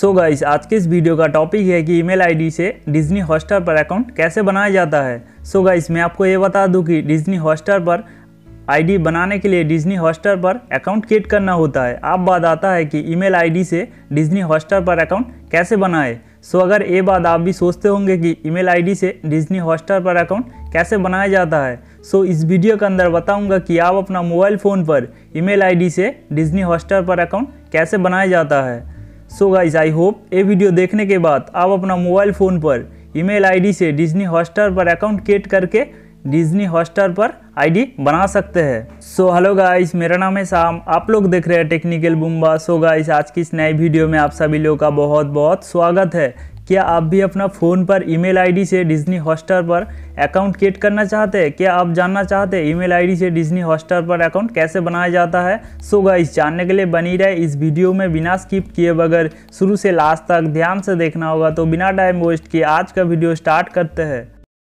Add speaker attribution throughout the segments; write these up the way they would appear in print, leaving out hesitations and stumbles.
Speaker 1: So guys, आज के इस वीडियो का टॉपिक है कि ईमेल आईडी से डिज्नी हॉटस्टार पर अकाउंट कैसे बनाया जाता है। सो गाइस, मैं आपको ये बता दूं कि डिज्नी हॉटस्टार पर आईडी बनाने के लिए डिज्नी हॉटस्टार पर अकाउंट क्रिएट करना होता है। अब बात आता है कि ईमेल आईडी से डिज्नी हॉटस्टार पर अकाउंट कैसे बनाए। सो अगर ये बात आप भी सोचते होंगे कि ईमेल आईडी से डिज्नी हॉटस्टार पर अकाउंट कैसे बनाया जाता है, सो इस वीडियो के अंदर बताऊंगा कि आप अपना मोबाइल फ़ोन पर ईमेल आईडी से डिज्नी हॉटस्टार पर अकाउंट कैसे बनाया जाता है। सो गाइस, आई होप ये वीडियो देखने के बाद आप अपना मोबाइल फ़ोन पर ईमेल आईडी से डिज्नी हॉटस्टार पर अकाउंट क्रिएट करके डिज्नी हॉटस्टार पर आईडी बना सकते हैं। सो हेलो गाइस, मेरा नाम है शाम, आप लोग देख रहे हैं टेक्निकल बूम्बा। सो गाइस, आज की इस नई वीडियो में आप सभी लोगों का बहुत बहुत स्वागत है। क्या आप भी अपना फ़ोन पर ईमेल आईडी से डिज्नी हॉटस्टार पर अकाउंट क्रिएट करना चाहते हैं? क्या आप जानना चाहते हैं ईमेल आईडी से डिज्नी हॉटस्टार पर अकाउंट कैसे बनाया जाता है? सो गाइस, जानने के लिए बनी रहे इस वीडियो में बिना स्किप किए बगैर शुरू से लास्ट तक ध्यान से देखना होगा। तो बिना टाइम वेस्ट किए आज का वीडियो स्टार्ट करते हैं।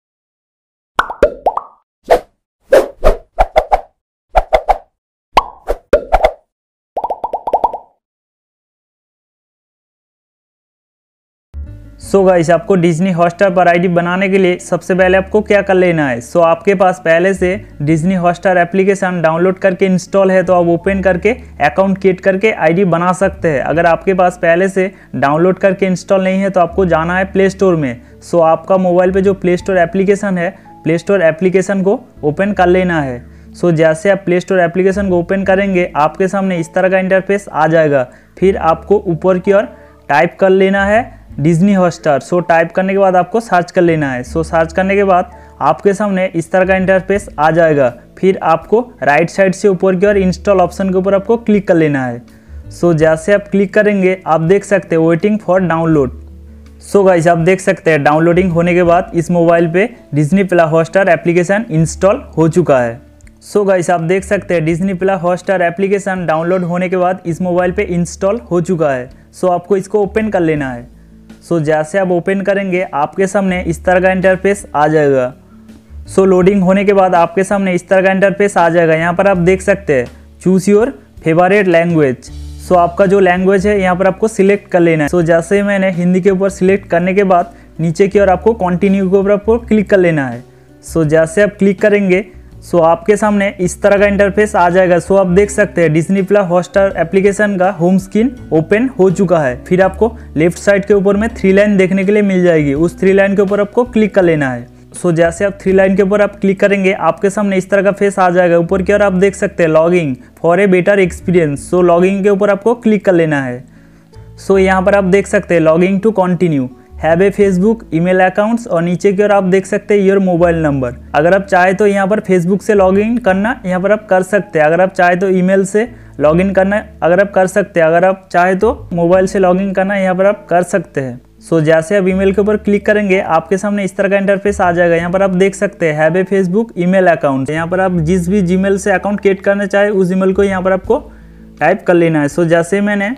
Speaker 1: सो गाइस, आपको डिज्नी हॉटस्टार पर आईडी बनाने के लिए सबसे पहले आपको क्या कर लेना है। सो आपके पास पहले से डिज्नी हॉटस्टार एप्लीकेशन डाउनलोड करके इंस्टॉल है तो आप ओपन करके अकाउंट क्रिएट करके आईडी बना सकते हैं। अगर आपके पास पहले से डाउनलोड करके इंस्टॉल नहीं है तो आपको जाना है प्ले स्टोर में। सो आपका मोबाइल पे जो प्ले स्टोर एप्लीकेशन है, प्ले स्टोर एप्लीकेशन को ओपन कर लेना है। सो जैसे आप प्ले स्टोर एप्लीकेशन को ओपन करेंगे आपके सामने इस तरह का इंटरफेस आ जाएगा। फिर आपको ऊपर की ओर टाइप कर लेना है डिज्नी हॉटस्टार। सो टाइप करने के बाद आपको सर्च कर लेना है। सो सर्च करने के बाद आपके सामने इस तरह का इंटरफेस आ जाएगा। फिर आपको राइट साइड से ऊपर की ओर इंस्टॉल ऑप्शन के ऊपर आपको क्लिक कर लेना है। सो जैसे आप क्लिक करेंगे आप देख सकते हैं waiting for download. So guys, आप देख सकते हैं डाउनलोडिंग होने के बाद इस मोबाइल पे Disney plus Hotstar application install हो चुका है। सो गाइस, आप देख सकते हैं Disney plus Hotstar application download होने के बाद इस मोबाइल पे इंस्टॉल हो चुका है। सो आपको इसको ओपन कर लेना है। सो जैसे आप ओपन करेंगे आपके सामने इस तरह का इंटरफेस आ जाएगा। सो लोडिंग होने के बाद आपके सामने इस तरह का इंटरफेस आ जाएगा। यहाँ पर आप देख सकते हैं choose your favourite language. So आपका जो लैंग्वेज है यहाँ पर आपको सिलेक्ट कर लेना है। सो जैसे ही मैंने हिंदी के ऊपर सिलेक्ट करने के बाद नीचे की ओर आपको कंटिन्यू के ऊपर आपको क्लिक कर लेना है। सो जैसे आप क्लिक करेंगे सो आपके सामने इस तरह का इंटरफेस आ जाएगा। सो आप देख सकते हैं डिज्नी प्लस हॉटस्टार एप्लीकेशन का होम स्क्रीन ओपन हो चुका है। फिर आपको लेफ्ट साइड के ऊपर में 3 लाइन देखने के लिए मिल जाएगी। उस 3 लाइन के ऊपर आपको क्लिक कर लेना है। सो जैसे आप 3 लाइन के ऊपर आप क्लिक करेंगे आपके सामने इस तरह का फेस आ जाएगा। ऊपर की ओर आप देख सकते हैं logging for a better experience. So logging के ऊपर आपको क्लिक कर लेना है। सो यहाँ पर आप देख सकते हैं logging to continue, have a Facebook email accounts और नीचे की ओर आप देख सकते हैं योर मोबाइल नंबर। अगर आप चाहे तो यहाँ पर फेसबुक से लॉगिन करना यहाँ पर आप कर सकते हैं। अगर आप चाहे तो ईमेल से लॉगिन करना अगर आप कर सकते हैं। अगर आप चाहे तो मोबाइल से लॉगिन करना यहाँ पर आप कर सकते हैं। सो जैसे आप ईमेल के ऊपर क्लिक करेंगे आपके सामने इस तरह का इंटरफेस आ जाएगा। यहाँ पर आप देख सकते हैं have a Facebook email account. यहाँ पर आप जिस भी जीमेल से अकाउंट क्रिएट करना चाहे उस ईमेल को यहाँ पर आपको टाइप कर लेना है। सो जैसे मैंने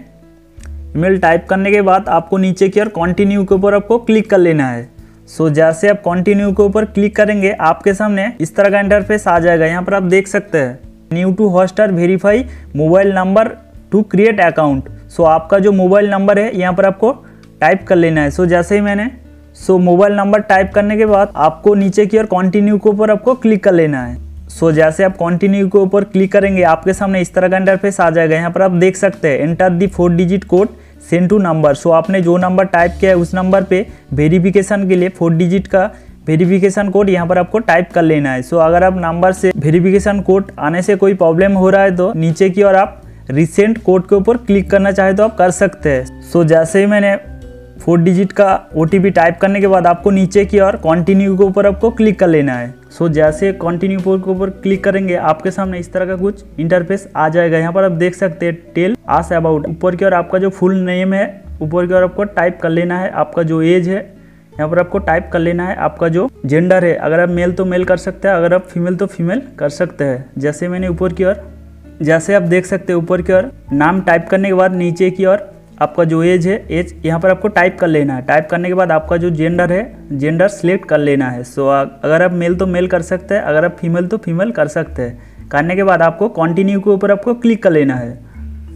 Speaker 1: ईमेल टाइप करने के बाद आपको नीचे की ओर कंटिन्यू के ऊपर आपको क्लिक कर लेना है। सो जैसे आप कंटिन्यू के ऊपर क्लिक करेंगे आपके सामने इस तरह का इंटरफेस आ जाएगा। यहाँ पर आप देख सकते हैं new to Hotstar verify mobile number to create account. So आपका जो मोबाइल नंबर है यहाँ पर आपको टाइप कर लेना है। सो जैसे ही मैंने मोबाइल नंबर टाइप करने के बाद आपको नीचे की ओर कंटिन्यू के ऊपर आपको क्लिक कर लेना है। सो जैसे आप कंटिन्यू के ऊपर क्लिक करेंगे आपके सामने इस तरह का इंटरफेस आ जाएगा। यहाँ पर आप देख सकते हैं enter the 4 digit code send to number. So आपने जो नंबर टाइप किया है उस नंबर पे वेरिफिकेशन के लिए 4 डिजिट का वेरिफिकेशन कोड यहाँ पर आपको टाइप कर लेना है। सो अगर आप नंबर से वेरिफिकेशन कोड आने से कोई प्रॉब्लम हो रहा है तो नीचे की ओर आप रिसेंट कोड के ऊपर क्लिक करना चाहे तो आप कर सकते हैं। सो जैसे ही मैंने 4 डिजिट का OTP टाइप करने के बाद आपको नीचे की ओर कंटिन्यू के ऊपर आपको क्लिक कर लेना है। सो जैसे कंटिन्यू के ऊपर क्लिक करेंगे आपके सामने इस तरह का कुछ इंटरफेस आ जाएगा। यहाँ पर आप देख सकते हैं टेल आस अबाउट। ऊपर की ओर आपका जो फुल नेम है ऊपर की ओर आपको टाइप कर लेना है। आपका जो एज है यहाँ पर आपको टाइप कर लेना है। आपका जो जेंडर है अगर आप मेल तो मेल कर सकते हैं, अगर आप फीमेल तो फीमेल कर सकते हैं। जैसे मैंने ऊपर की ओर जैसे आप देख सकते हैं ऊपर की ओर नाम टाइप करने के बाद नीचे की ओर आपका जो एज है एज यहाँ पर आपको टाइप कर लेना है। टाइप करने के बाद आपका जो जेंडर है जेंडर सिलेक्ट कर लेना है। सो अगर आप मेल तो मेल कर सकते हैं, अगर आप फीमेल तो फीमेल कर सकते हैं। करने के बाद आपको कंटिन्यू के ऊपर आपको क्लिक कर लेना है।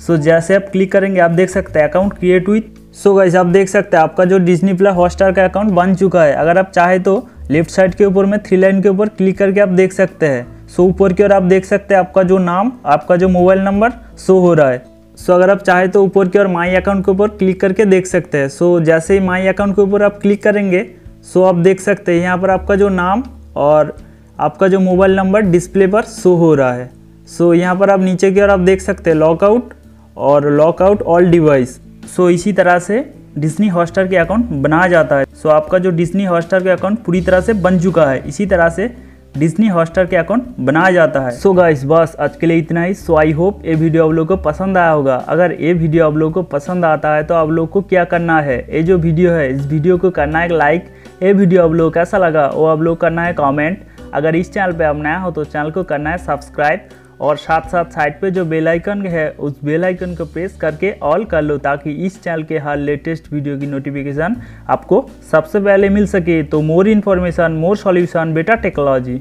Speaker 1: सो जैसे आप क्लिक करेंगे आप देख सकते हैं अकाउंट क्रिएट हुई। सो गाइस आप देख सकते हैं आपका जो डिज्नी प्लस हॉटस्टार का अकाउंट बन चुका है। अगर आप चाहे तो लेफ्ट साइड के ऊपर में 3 लाइन के ऊपर क्लिक करके आप देख सकते हैं। सो ऊपर की ओर आप देख सकते हैं आपका जो नाम, आपका जो मोबाइल नंबर शो हो रहा है। सो अगर आप चाहे तो ऊपर की ओर माई अकाउंट के ऊपर क्लिक करके देख सकते हैं। सो जैसे ही माई अकाउंट के ऊपर आप क्लिक करेंगे सो आप देख सकते हैं यहाँ पर आपका जो नाम और आपका जो मोबाइल नंबर डिस्प्ले पर शो हो रहा है। सो यहाँ पर आप नीचे की ओर आप देख सकते हैं लॉकआउट और लॉकआउट ऑल डिवाइस। सो इसी तरह से डिज्नी हॉटस्टार के अकाउंट बनाया जाता है। सो आपका जो डिज्नी हॉटस्टार के अकाउंट पूरी तरह से बन चुका है। इसी तरह से डिज्नी हॉटस्टार के अकाउंट बनाया जाता है। सो गाइस बस आज के लिए इतना ही। सो आई होप ये वीडियो आप लोगों को पसंद आया होगा। अगर ये वीडियो आप लोगों को पसंद आता है तो आप लोग को क्या करना है, ये जो वीडियो है इस वीडियो को करना है लाइक। ये वीडियो आप लोगों को कैसा लगा वो आप लोग करना है कमेंट। अगर इस चैनल पे आप नया हो तो चैनल को करना है सब्सक्राइब और साथ साथ साइड पे जो बेल आइकन है उस बेल आइकन को प्रेस करके ऑल कर लो ताकि इस चैनल के हर लेटेस्ट वीडियो की नोटिफिकेशन आपको सबसे पहले मिल सके। तो more information more solution better technology.